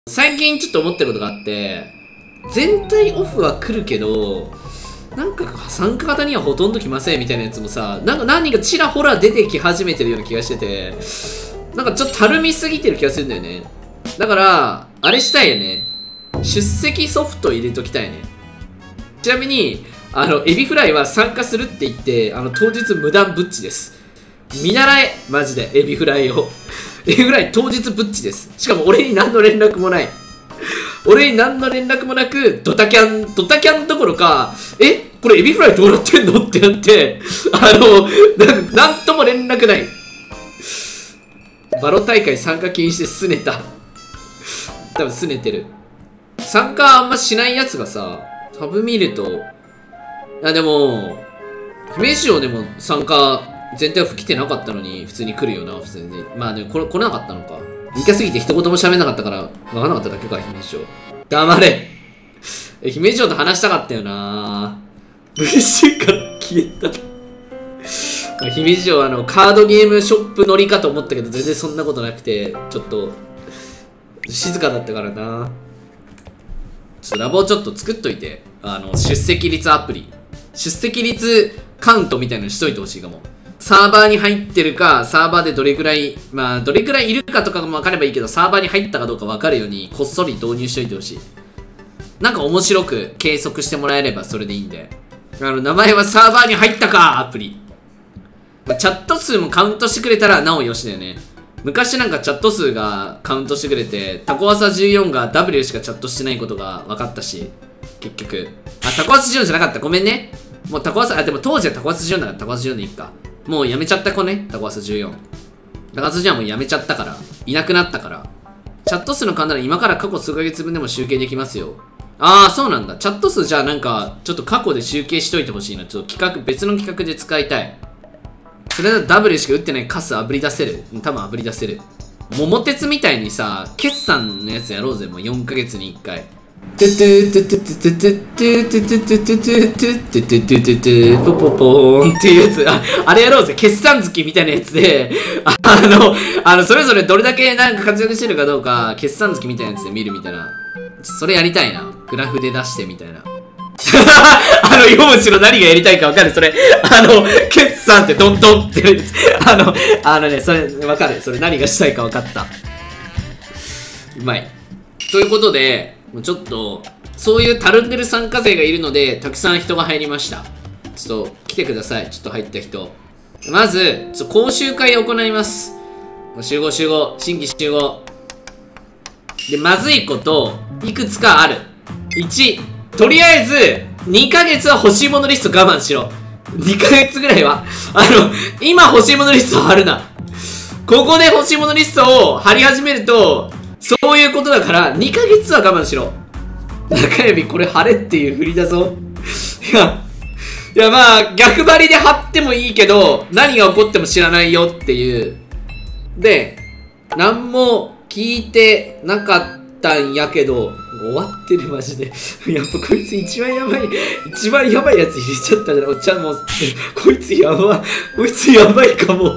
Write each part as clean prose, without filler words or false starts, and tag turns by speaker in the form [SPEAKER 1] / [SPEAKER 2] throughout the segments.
[SPEAKER 1] 最近ちょっと思ってることがあって、全体オフは来るけど、なんか参加型にはほとんど来ませんみたいなやつもさ、なんか何人かちらほら出てき始めてるような気がしてて、なんかちょっとたるみすぎてる気がするんだよね。だから、あれしたいよね。出席ソフト入れときたいね。ちなみに、エビフライは参加するって言って、当日無断ブッチです。見習え、マジで、エビフライを。エビフライ当日ブッチです。しかも俺に何の連絡もない。俺に何の連絡もなく、ドタキャンどころか、これエビフライどうなってんのってなって、なんとも連絡ない。バロ大会参加禁止で拗ねた。多分拗ねてる。参加あんましないやつがさ、タブ見ると、でも、姫路城でも参加、全体オフ来てなかったのに、普通に来るよな、普通に。まあでも来なかったのか。2回過ぎて一言も喋んなかったから、わかんなかっただけか、姫路城。黙れ。姫路城と話したかったよな。無視から消えた。姫路城カードゲームショップ乗りかと思ったけど、全然そんなことなくて、ちょっと、静かだったからな。ちょっとラボをちょっと作っといて、出席率アプリ。出席率カウントみたいなのしといてほしいかも。サーバーに入ってるか、サーバーでどれくらい、どれくらいいるかとかも分かればいいけど、サーバーに入ったかどうか分かるように、こっそり導入しといてほしい。なんか面白く計測してもらえればそれでいいんで。名前はサーバーに入ったかアプリ。チャット数もカウントしてくれたらなおよしだよね。昔なんかチャット数がカウントしてくれて、タコワサ14が W しかチャットしてないことが分かったし、結局。タコワサ14じゃなかった。ごめんね。もうタコワサ、でも当時はタコワサ14だからタコワサ14でいいか。もうやめちゃった子ね、タコワサ14。タコワサ14はもうやめちゃったから。いなくなったから。チャット数の勘なら今から過去数ヶ月分でも集計できますよ。ああ、そうなんだ。チャット数じゃあなんか、ちょっと過去で集計しといてほしいな。ちょっと別の企画で使いたい。それだと W しか打ってないカスあぶり出せる。多分あぶり出せる。桃鉄みたいにさ、決算のやつやろうぜ。もう4ヶ月に1回。トゥトゥトゥトゥトゥトゥトゥトゥトゥトゥトゥトゥトゥトゥトゥトゥトゥトゥポポポーンっていうやつ。あれやろうぜ。決算月みたいなやつで、それぞれどれだけなんか活躍してるかどうか、決算月みたいなやつで見るみたいな。それやりたいな。グラフで出してみたいな。4文字の何がやりたいか分かる。それ、決算ってトントンってやつ。それ分かる。それ何がしたいか分かった。うまい。ということで、もうちょっと、そういうたるんでる参加勢がいるので、たくさん人が入りました。ちょっと来てください。ちょっと入った人。まず、講習会を行います。集合、新規集合。で、まずいこと、いくつかある。1、とりあえず、2ヶ月は欲しいものリスト我慢しろ。2ヶ月ぐらいは。今欲しいものリストを貼るな。ここで欲しいものリストを貼り始めると、そういうことだから、2ヶ月は我慢しろ。中指これ貼れっていう振りだぞ。いやまあ、逆張りで貼ってもいいけど、何が起こっても知らないよっていう。で、何も聞いてなかったんやけど、終わってるマジで。やっぱこいつ一番やばいやつ入れちゃったじゃん。おっちゃんもう、こいつやばいかも。こ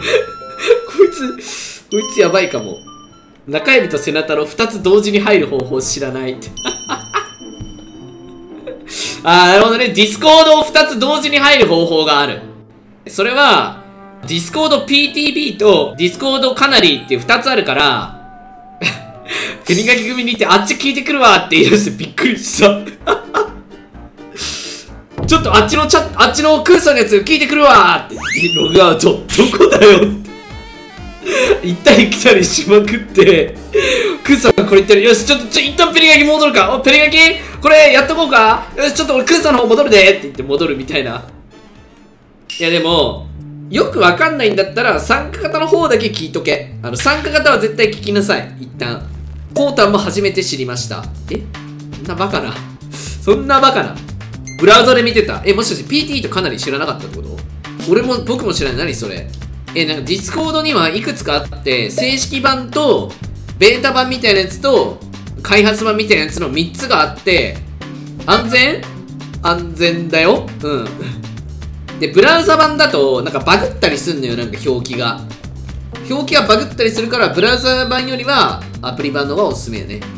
[SPEAKER 1] いつやばいかも。中指と背中の2つ同時に入る方法知らないって。なるほどね。ディスコードを2つ同時に入る方法がある。それは、ディスコード PTB とディスコードカナリーっていう2つあるから、手磨き組に行ってあっち聞いてくるわって言い出してびっくりした。ちょっとあっちのクーさんのやつ聞いてくるわって。ログアウト。どこだよって。行ったり来たりしまくって、クーさんがこれ言ってる。よし、ちょっと一旦ペリガキ戻るか。ペリガキこれやっとこうか。よし、ちょっと俺クーさんの方戻るでって言って戻るみたいな。いやでも、よくわかんないんだったら参加型の方だけ聞いとけ。参加型は絶対聞きなさい。一旦。コータンも初めて知りました。そんなバカな。ブラウザで見てた。もしかして PT とかなり知らなかったってこと？僕も知らない。何それ。なんかディスコードにはいくつかあって、正式版と、ベータ版みたいなやつと、開発版みたいなやつの3つがあって、安全だよ。で、ブラウザ版だと、なんかバグったりすんのよ、なんか表記が。表記がバグったりするから、ブラウザ版よりは、アプリ版の方がおすすめやね。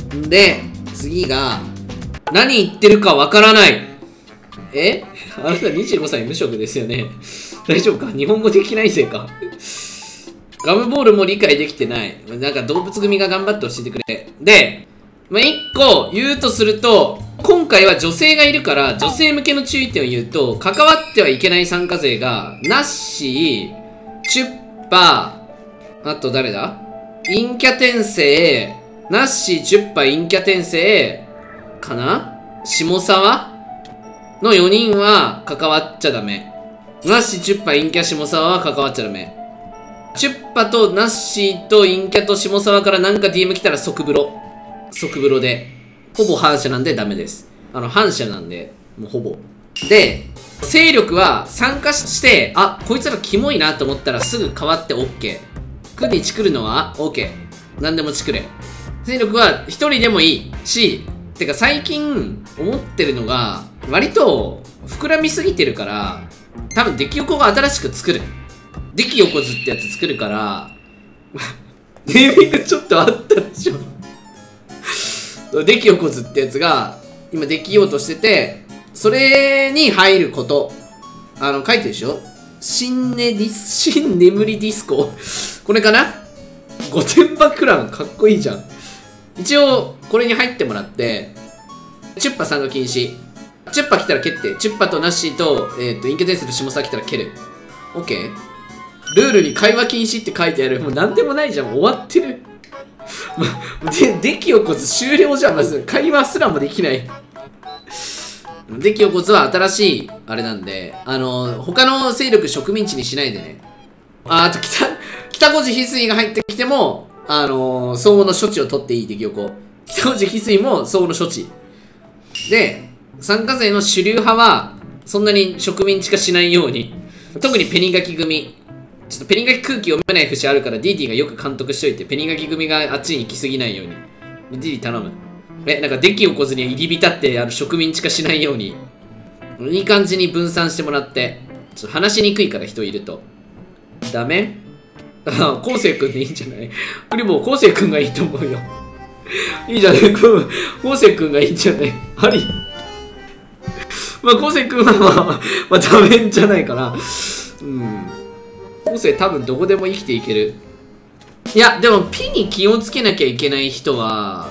[SPEAKER 1] で、次が、何言ってるかわからない。あなた25歳無職ですよね。大丈夫か？日本語できないせいか。ガムボールも理解できてない。なんか動物組が頑張って教えてくれ。で、1個言うとすると、今回は女性がいるから、女性向けの注意点を言うと、関わってはいけない参加勢が、ナッシー、チュッパー、あと誰だ？陰キャ転生、ナッシー、チュッパー、陰キャ転生、かな？下沢の4人は関わっちゃダメ。ナッシー、チュッパー、陰キャ、下沢は関わっちゃダメ。チュッパとナッシーと陰キャと下沢からなんか DM 来たら即風呂。即風呂で。ほぼ反射なんでダメです。反射なんで、もうほぼ。で、勢力は参加して、あ、こいつらキモいなと思ったらすぐ変わって OK。クにチクるのは OK。何でもチクれ。勢力は一人でもいいし、てか最近思ってるのが、割と膨らみすぎてるから、多分デキヨコが新しく作る。デキヨコズってやつ作るから、ネーミングちょっとあったでしょ。デキヨコズってやつが、今できようとしてて、それに入ること。書いてるでしょ？新眠りディスコ。これかな？御殿場クランかっこいいじゃん。一応、これに入ってもらって、チュッパ参加禁止。チュッパ来たら蹴って、チュッパとナッシーと、陰キャ転生と下沢来たら蹴る。OK？ ルールに会話禁止って書いてある。もうなんでもないじゃん。終わってる。デキをこつ終了じゃん。まず会話すらもできない。デキをこつは新しいあれなんで、他の勢力植民地にしないでね。あと北小路翡翠が入ってきても相応の処置を取っていい。デキオコ北小路翡翠も相応の処置で、参加勢の主流派はそんなに植民地化しないように、特にペニガキ組、ちょっとペニガキ空気読めない節あるから DD がよく監督しといて、ペニガキ組があっちに来すぎないように DD 頼む。なんかデキをこずに入り浸って植民地化しないようにいい感じに分散してもらって。ちょっと話しにくいから人いると。ダメ？あ、昴生くんでいいんじゃない？これもう昴生くんがいいと思うよ。いいじゃない？昴生くんがいいんじゃない？あり。まあ昴生くんはまあダメじゃないかな。うん。昴生多分どこでも生きていける。いや、でもピに気をつけなきゃいけない人は、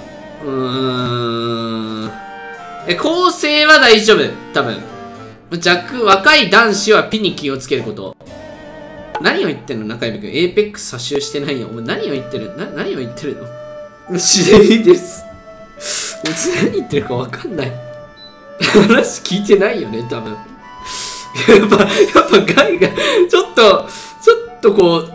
[SPEAKER 1] 昴生は大丈夫。多分。若い男子はピに気をつけること。何を言ってんの中指くん。エーペックス差ししてないよ。お前何を言ってる？何を言ってるの？自然です。何言ってるかわかんない。話聞いてないよね、多分。やっぱガイが、ちょっとこう、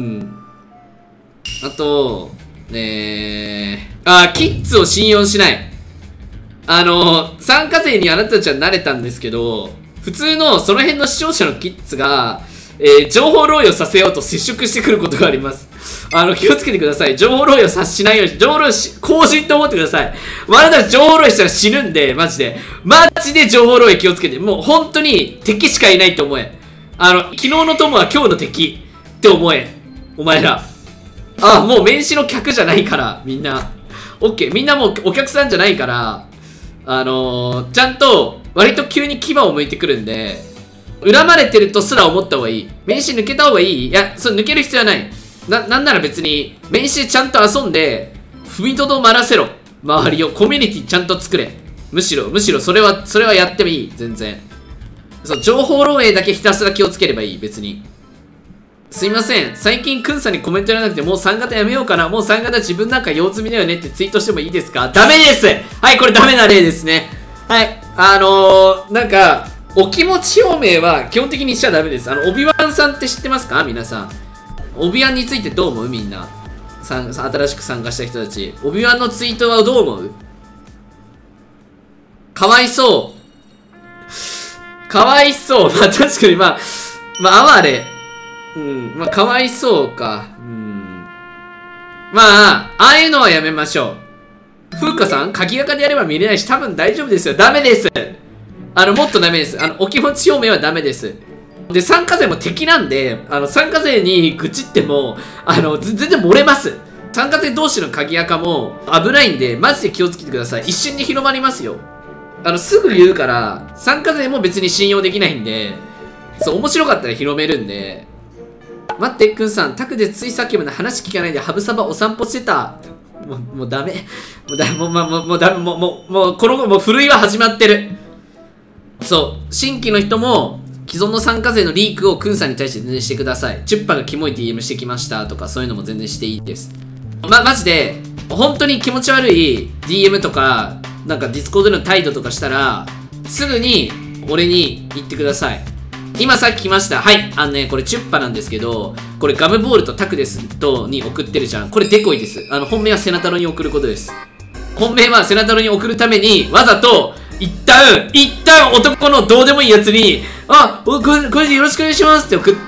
[SPEAKER 1] あと、キッズを信用しない。参加勢にあなたたちは慣れたんですけど、普通のその辺の視聴者のキッズが、情報漏洩させようと接触してくることがあります。気をつけてください。情報漏洩を察しないように、情報漏洩公人と思ってください。あなた情報漏洩したら死ぬんで、マジで情報漏洩気をつけて。もう本当に敵しかいないと思え。昨日の友は今日の敵って思え。お前ら。もう名刺の客じゃないから、みんな。オッケー。みんなもうお客さんじゃないから、ちゃんと、割と急に牙を向いてくるんで、恨まれてるとすら思った方がいい。名刺抜けた方がいい？いや、それ抜ける必要はない。なんなら別に、名刺でちゃんと遊んで、踏みとどまらせろ。周りを、コミュニティちゃんと作れ。むしろ、それはやってもいい。全然。そう、情報漏洩だけひたすら気をつければいい。別に。すいません。最近、くんさんにコメントやらなくて、もう3型やめようかな。もう3型自分なんか用済みだよねってツイートしてもいいですか？ダメです！はい、これダメな例ですね。はい。なんか、お気持ち表明は基本的にしちゃダメです。オビワンさんって知ってますか？皆さん。オビワンについてどう思う？みんな。新しく参加した人たち。オビワンのツイートはどう思う？かわいそう。かわいそう。まあ確かに哀れ。かわいそうか。ああいうのはやめましょう。風花さん、鍵垢でやれば見れないし、多分大丈夫ですよ。ダメです。もっとダメです。お気持ち表明はダメです。で、参加勢も敵なんで、参加勢に愚痴っても、全然漏れます。 参加勢同士の鍵垢も危ないんで、マジで気をつけてください。一瞬で広まりますよ。すぐ言うから、参加勢も別に信用できないんで、そう、面白かったら広めるんで。待って、くんさん、タクでついさっきまで話聞かないで、ハブサバお散歩してた。もうダメ。もうダメ、もうこの子、もうふるいは始まってる。そう、新規の人も、既存の参加勢のリークをくんさんに対して全然してください。チュッパがキモい DM してきましたとか、そういうのも全然していいです。マジで、本当に気持ち悪い DM とか、なんかディスコードでの態度とかしたら、すぐに俺に言ってください。今さっき来ました。はい。これチュッパなんですけど、これガムボールとタクですとに送ってるじゃん。これデコイです。本命はセナタロに送ることです。本命はセナタロに送るために、わざと、一旦男のどうでもいいやつに、これでよろしくお願いしますって送って、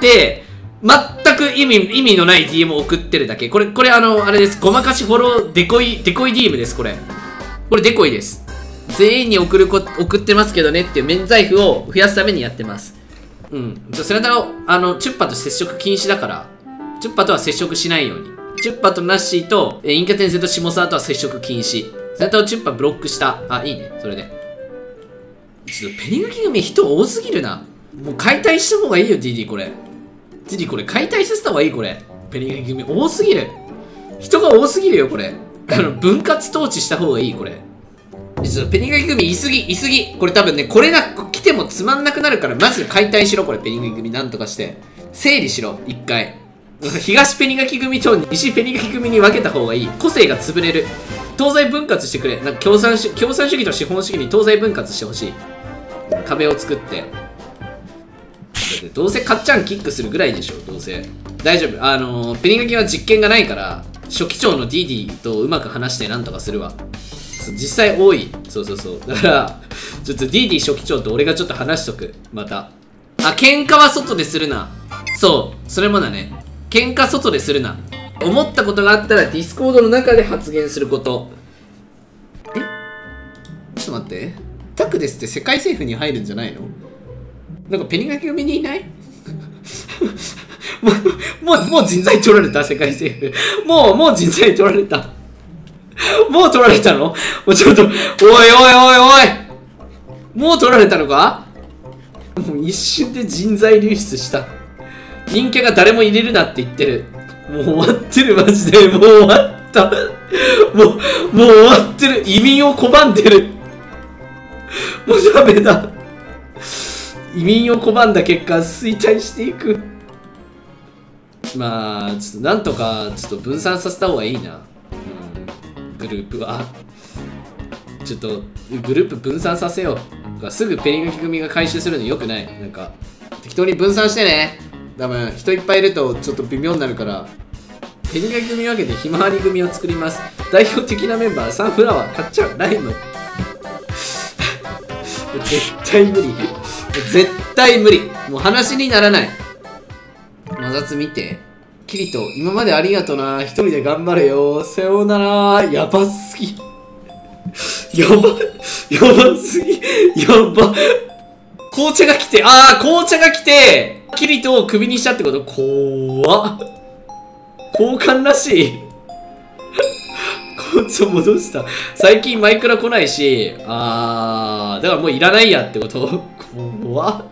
[SPEAKER 1] 全く意味のない DM を送ってるだけ。これあれです。ごまかしフォローデコイ DM です、これデコイです。全員に送ってますけどねっていう免罪符を増やすためにやってます。うん。セナタロ、チュッパと接触禁止だから、チュッパとは接触しないように。チュッパとナッシーと、インカ転生と下沢とは接触禁止。セナタロチュッパブロックした。いいね。それで。ちょっとペニガキ組人多すぎるな。もう解体した方がいいよ、DD これ。DD これ解体させた方がいい、これ。ペニガキ組多すぎる。人が多すぎるよ、これ。分割統治した方がいい、これ。ちょっとペニガキ組いすぎ。これ多分ね、これ来てもつまんなくなるから、マジで解体しろ、これ。ペニガキ組なんとかして。整理しろ、一回。東ペニガキ組と西ペニガキ組に分けた方がいい。個性が潰れる。東西分割してくれ。なんか共産主義と資本主義に東西分割してほしい。壁を作って。どうせかっちゃんキックするぐらいでしょ、どうせ。大丈夫。ペニガキは実験がないから、初期長のディディとうまく話してなんとかするわ。実際多い。そう。だから、ちょっとディディ初期長と俺がちょっと話しとく。また。喧嘩は外でするな。そう、それもだね。喧嘩外でするな。思ったことがあったらディスコードの中で発言すること。ちょっと待って。タクですって世界政府に入るんじゃないの？なんかペニガキ組にいないもう人材取られた、世界政府。もう人材取られた。もう取られたの？もうちょっと、おいもう取られたのか？もう一瞬で人材流出した。陰キャが誰も入れるなって言ってる。もう終わってる、マジで。もう終わった。もう終わってる。移民を拒んでる。もうダメだ。移民を拒んだ結果、衰退していく。まあ、ちょっとなんとか、ちょっと分散させた方がいいな。グループは。ちょっと、グループ分散させよう。すぐペニガキ組が回収するの良くない。なんか、適当に分散してね。多分、人いっぱいいるとちょっと微妙になるから。ペニガキ組分けてひまわり組を作ります。代表的なメンバー、サンフラワー、かっちゃん、ライム。絶対無理。絶対無理。もう話にならない。摩擦見て。キリト、今までありがとな。一人で頑張れよ。さようなら。やばすぎ。やばすぎ。やば。紅茶が来て、紅茶が来て、キリトをクビにしたってこと？怖っ。交換らしい。紅茶戻した。最近マイクラ来ないし、だからもういらないやってこと？怖っ。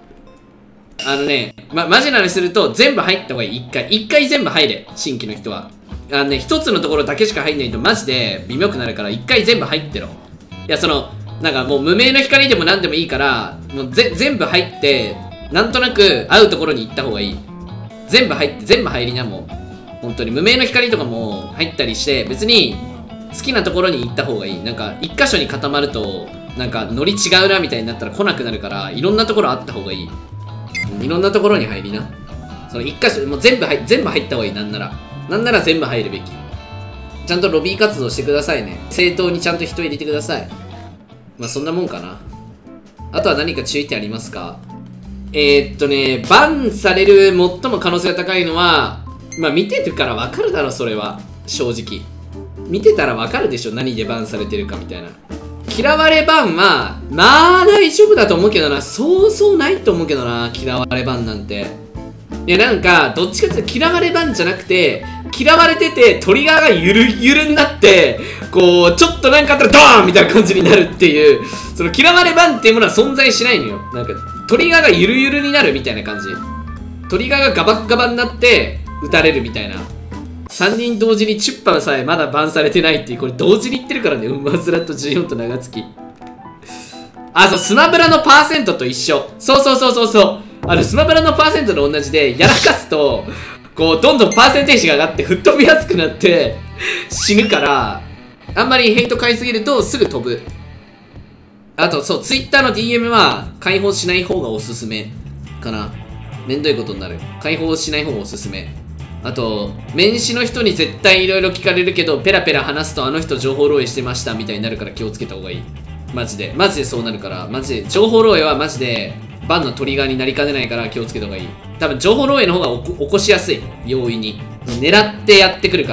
[SPEAKER 1] マジなのにすると全部入った方がいい。一回全部入れ。新規の人は。一つのところだけしか入んないとマジで微妙くなるから、一回全部入ってろ。いや、なんかもう無名の光でも何でもいいから、もう全部入って、なんとなく会うところに行った方がいい。全部入りな、もう。本当に無名の光とかも入ったりして、別に好きなところに行った方がいい。なんか一箇所に固まると、なんかノリ違うなみたいになったら来なくなるから、いろんなところあった方がいい。いろんなところに入りな。一箇所、もう全部入った方がいい。なんなら全部入るべき。ちゃんとロビー活動してくださいね。正当にちゃんと人入れてください。まあそんなもんかな。あとは何か注意点ありますか？バンされる最も可能性が高いのは、まあ見てるから分かるだろ、それは。正直。見てたら分かるでしょ、何でバンされてるかみたいな。嫌われバンは、まあ大丈夫だと思うけどな。そうそうないと思うけどな、嫌われバンなんて。いやなんか、どっちかっていうと嫌われバンじゃなくて、 嫌われててトリガーがゆるゆるになって、こうちょっとなんかあったらドーンみたいな感じになるっていう、その嫌われ版っていうものは存在しないのよ。なんかトリガーがゆるゆるになるみたいな感じ。トリガーがガバッガバになって撃たれるみたいな。3人同時にチュッパさえまだバンされてないっていう、これ同時に言ってるからね。馬面と14と長月。あ、そう、スマブラのパーセントと一緒。そう。スマブラのパーセントと同じで、やらかすと、こう、どんどんパーセンテージが上がって吹っ飛びやすくなって死ぬから、あんまりヘイト買いすぎるとすぐ飛ぶ。あと、そう、Twitter の DM は開放しない方がおすすめかな。めんどいことになる。開放しない方がおすすめ。あと、面試の人に絶対いろいろ聞かれるけど、ペラペラ話すとあの人情報漏洩してましたみたいになるから気をつけた方がいい。マジでそうなるから、マジで情報漏洩はマジでバンのトリガーになりかねないから気をつけた方がいい。多分情報漏洩の方が起こしやすい。容易に狙ってやってくるから、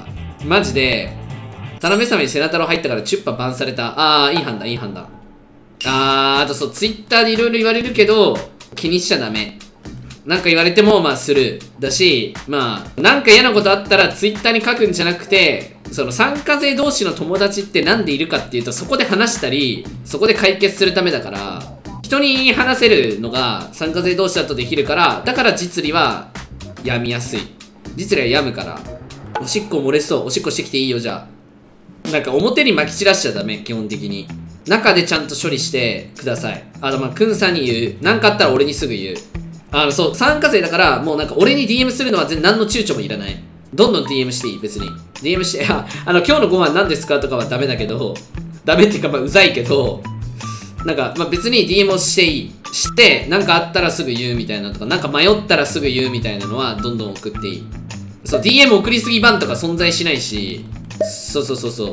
[SPEAKER 1] マジで田辺様にセナタロ入ったからチュッパバンされた。いい判断。あとそう、ツイッターでいろいろ言われるけど気にしちゃダメ。なんか言われてもまあスルーだし、まあなんか嫌なことあったらツイッターに書くんじゃなくて、その参加勢同士の友達ってなんでいるかっていうと、そこで話したりそこで解決するためだから、人に話せるのが参加勢同士だとできるから、だから実利はやみやすい。実利はやむから。おしっこ漏れそう。おしっこしてきていいよ。じゃあなんか表に撒き散らしちゃダメ。基本的に中でちゃんと処理してください。まあくんさんに言う。なんかあったら俺にすぐ言う。そう、参加生だから、もうなんか俺に DM するのは全然何の躊躇もいらない。どんどん DM していい、別に。DM して、今日のご飯何ですかとかはダメだけど、ダメっていうか、まあ、うざいけど、なんか、まあ、別に DM をしていい。して、なんかあったらすぐ言うみたいなとか、なんか迷ったらすぐ言うみたいなのは、どんどん送っていい。そう、DM 送りすぎ版とか存在しないし、そう。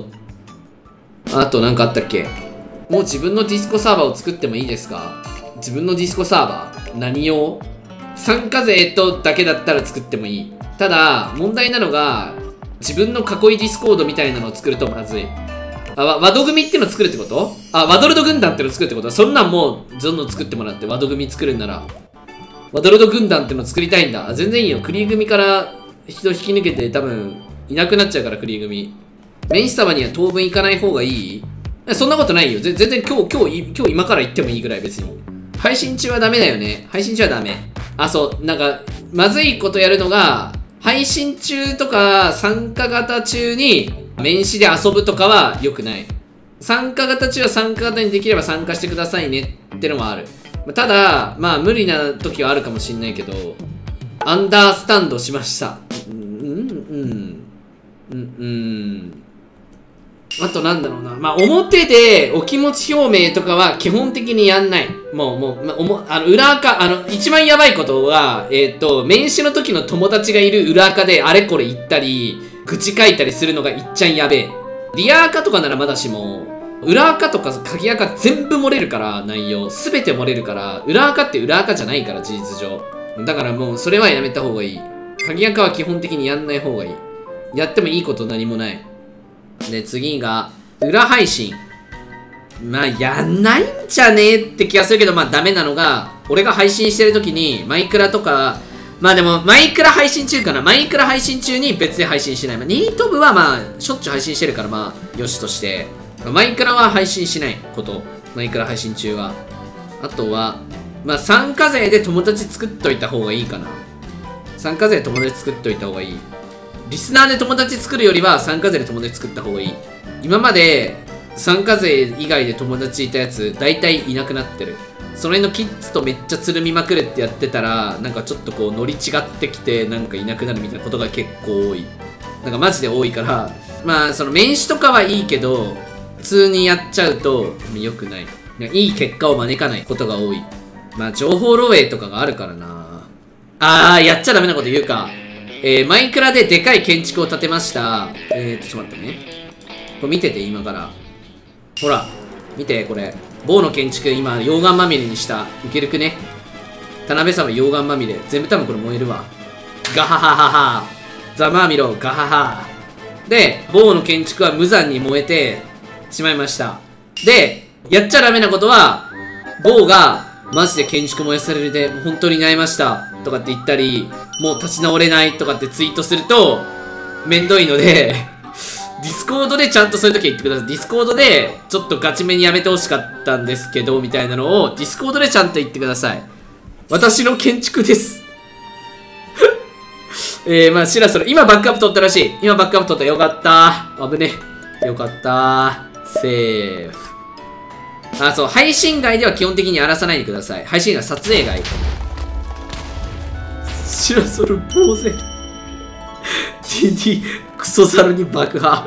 [SPEAKER 1] あと、なんかあったっけ？もう自分のディスコサーバーを作ってもいいですか？自分のディスコサーバー？何用？参加勢とだけだったら作ってもいい。ただ問題なのが、自分の囲いディスコードみたいなのを作るとまずい。ワド組っての作るってこと？ワドルド軍団っての作るってこと？そんなんもうどんどん作ってもらって、ワド組作るんならワドルド軍団っての作りたいんだ。全然いいよ。クリー組から人引き抜けて多分いなくなっちゃうから。クリー組メインスタバには当分行かない方がいい？そんなことないよ。全然今日今から行ってもいいぐらい。別に配信中はダメだよね。配信中はダメ。そう、なんか、まずいことやるのが、配信中とか参加型中に面試で遊ぶとかは良くない。参加型中は参加型にできれば参加してくださいねってのもある。ただ、まあ無理な時はあるかもしんないけど、アンダースタンドしました。あとなんだろうな。まあ、表でお気持ち表明とかは基本的にやんない。裏垢、一番やばいことは、面試の時の友達がいる裏垢であれこれ言ったり、愚痴書いたりするのがいっちゃんやべえ。リア垢とかならまだしも、裏垢とか鍵垢全部漏れるから、内容。すべて漏れるから、裏垢って裏垢じゃないから、事実上。だからもう、それはやめた方がいい。鍵垢は基本的にやんない方がいい。やってもいいこと何もない。で、次が、裏配信。まあ、やんないんじゃねえって気がするけど、まあ、ダメなのが、俺が配信してる時に、マイクラとか、まあでも、マイクラ配信中かな。マイクラ配信中に別で配信しない。ニート部はまあ、しょっちゅう配信してるから、まあ、よしとして。マイクラは配信しないこと。マイクラ配信中は。あとは、まあ、参加勢で友達作っといた方がいいかな。参加勢で友達作っといた方がいい。リスナーで友達作るよりは参加勢で友達作った方がいい。今まで参加勢以外で友達いたやつ大体いなくなってる。その辺のキッズとめっちゃつるみまくるってやってたら、なんかちょっとこう乗り違ってきてなんかいなくなるみたいなことが結構多い。なんかマジで多いから、まあその面試とかはいいけど普通にやっちゃうと良くない。いい結果を招かないことが多い。まあ情報漏洩とかがあるからな。やっちゃダメなこと言うか。マイクラででかい建築を建てました。ちょっと待ってね。これ見てて、今から。ほら、見て、これ。某の建築、今、溶岩まみれにした。いけるくね。田辺さんは溶岩まみれ。全部多分これ燃えるわ。ガハハハハ。ざまあみろ、ガハハ。で、某の建築は無残に燃えてしまいました。で、やっちゃダメなことは、某が、マジで建築燃やされるで、本当に悩みました。とかって言ったり、もう立ち直れないとかってツイートすると、 めんどいので、ディスコードでちゃんとそういう時は言ってください。ディスコードで、ちょっとガチめにやめてほしかったんですけど、みたいなのを、ディスコードでちゃんと言ってください。私の建築です。まあ、シラソル、今バックアップ取ったらしい。今バックアップ取った。よかった。危ね。よかった。セーフ。あ、そう、配信外では基本的に荒らさないでください。配信外、撮影外。シラソル、呆然。TD、クソザルに爆破。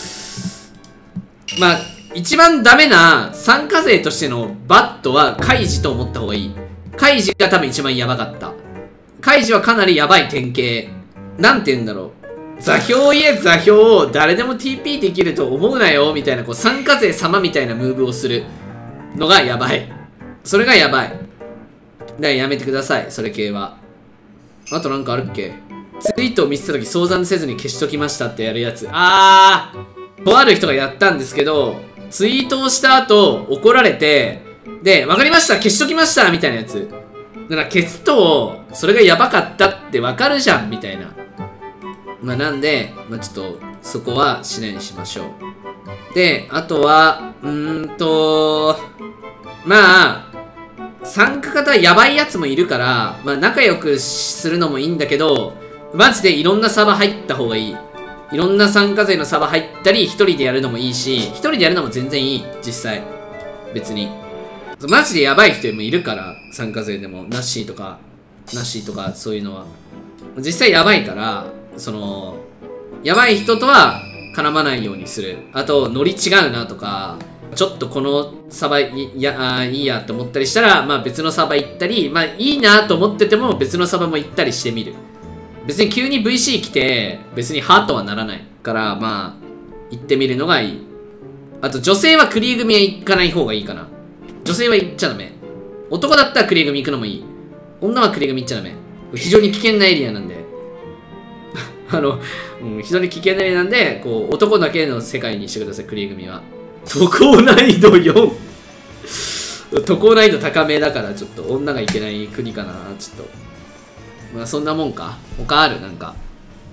[SPEAKER 1] まあ、一番ダメな参加勢としてのバットはカイジと思った方がいい。カイジが多分一番やばかった。カイジはかなりやばい典型。なんて言うんだろう。座標座標を誰でも TP できると思うなよみたいな、こう参加勢様みたいなムーブをするのがやばい。それがやばい。だからやめてください、それ系は。あとなんかあるっけ？ツイートを見せた時相談せずに消しときましたってやるやつ。とある人がやったんですけど、ツイートをした後怒られて、で、わかりました、消しときましたみたいなやつ。だから消すと、それがやばかったってわかるじゃんみたいな。まあなんで、まあちょっと、そこはしないにしましょう。で、あとは、まあ、参加型やばいやつもいるから、まあ仲良くするのもいいんだけど、マジでいろんなサバ入った方がいい。いろんな参加勢のサバ入ったり、一人でやるのもいいし、一人でやるのも全然いい、実際。別に。マジでやばい人もいるから、参加勢でも。ナッシーとか、そういうのは。実際やばいから、やばい人とは絡まないようにする。あと、ノリ違うなとか、ちょっとこのサバいいやって思ったりしたら、まあ別のサバ行ったり、まあいいなと思ってても別のサバも行ったりしてみる。別に急に VC 来て、別にハートはならないから、まあ、行ってみるのがいい。あと、女性はクリー組は行かない方がいいかな。女性は行っちゃダメ。男だったらクリー組行くのもいい。女はクリー組行っちゃダメ。非常に危険なエリアなんで。非常に危険なエリアなんで、こう、男だけの世界にしてください、クリー組は。渡航難易度4。渡航難易度高めだから、ちょっと女が行けない国かな、ちょっと。まあそんなもんか。他あるなんか。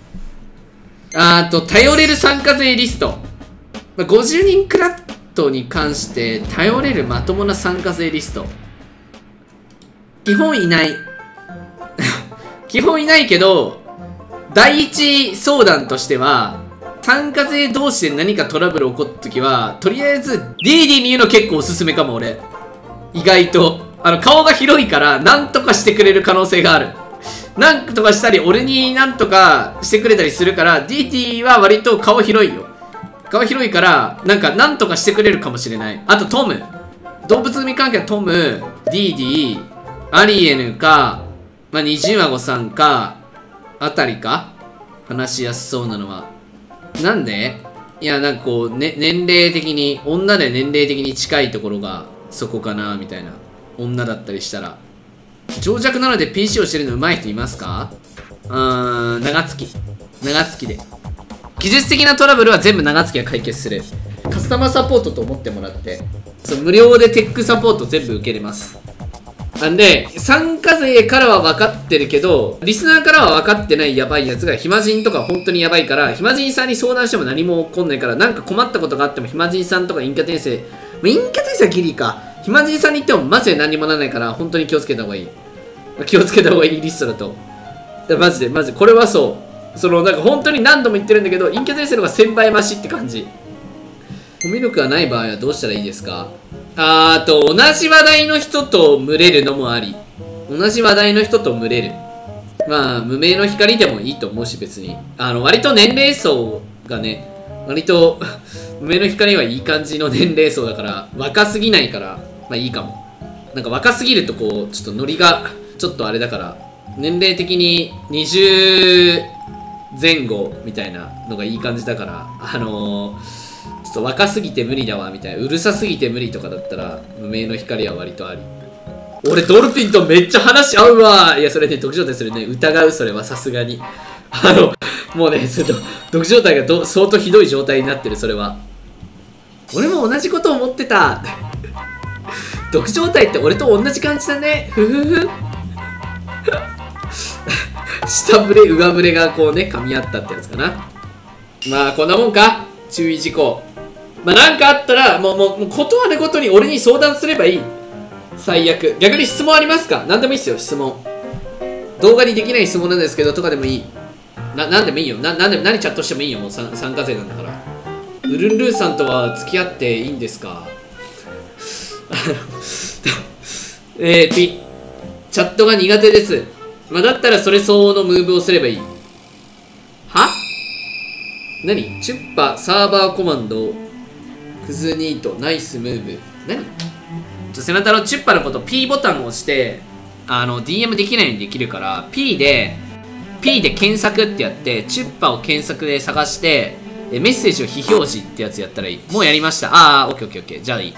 [SPEAKER 1] 頼れる参加勢リスト。まあ、50人クラットに関して頼れるまともな参加勢リスト。基本いない。基本いないけど、第一相談としては、参加勢同士で何かトラブル起こった時は、とりあえず DD に言うの結構おすすめかも俺。意外と。顔が広いから、なんとかしてくれる可能性がある。なんとかしたり、俺になんとかしてくれたりするから、DT は割と顔広いよ。顔広いから、なんとかしてくれるかもしれない。あと、トム。動物組関係はトム、DD、アリエヌか、まあ、二重顎さんか、あたりか話しやすそうなのは。なんでいや、こう、ね、年齢的に、女で年齢的に近いところがそこかな、みたいな。女だったりしたら。長尺なので PC をしてるの上手い人いますか？長月で。技術的なトラブルは全部長月が解決する。カスタマーサポートと思ってもらって、無料でテックサポート全部受けれます。なんで、参加勢からは分かってるけど、リスナーからは分かってないやばいやつが、暇人とか本当にやばいから、暇人さんに相談しても何も起こんないから、困ったことがあっても暇人さんとか陰キャ転生、陰キャ転生はギリか。暇人さんに言ってもマジで何もならないから、本当に気をつけた方がいい。気をつけた方がいいリストだと。マジで、これはそう。本当に何度も言ってるんだけど、陰キャ転生の方が1000倍増しって感じ。コミュ力がない場合はどうしたらいいですか？同じ話題の人と群れるのもあり。同じ話題の人と群れる。まあ、無名の光でもいいと思うし、別に。割と年齢層がね、割と、無名の光はいい感じの年齢層だから、若すぎないから、まあいいかも。若すぎるとこう、ちょっとノリが、ちょっとあれだから、年齢的に20前後みたいなのがいい感じだから、ちょっと若すぎて無理だわ、みたいな。うるさすぎて無理とかだったら、無名の光は割とあり。俺、ドルフィンとめっちゃ話合うわ。いや、それね、毒状態するね。疑う、それはさすがに。もうね、毒状態が相当ひどい状態になってる、それは。俺も同じこと思ってた。毒状態って俺と同じ感じだね。ふふふ。下振れ、上振れがこうね、噛み合ったってやつかな。 まあこんなもんか。注意事項。まあなんかあったらもうことあるごとに俺に相談すればいい。最悪。逆に質問ありますか？何でもいいっすよ、質問。動画にできない質問なんですけどとかでもいい。なんでもいいよ。何チャットしてもいいよ。もう参加税なんだから。ウルンルーさんとは付き合っていいんですか？次。チャットが苦手です。まあ、だったらそれ相応のムーブをすればいい。は？何？チュッパ、サーバーコマンド、クズニート、ナイスムーブ。何？セナタロチュッパのこと P ボタンを押して、DM できないようにできるから、P で検索ってやって、チュッパを検索で探して、メッセージを非表示ってやつやったらいい。もうやりました。オッケーオッケーオッケー。じゃあいい。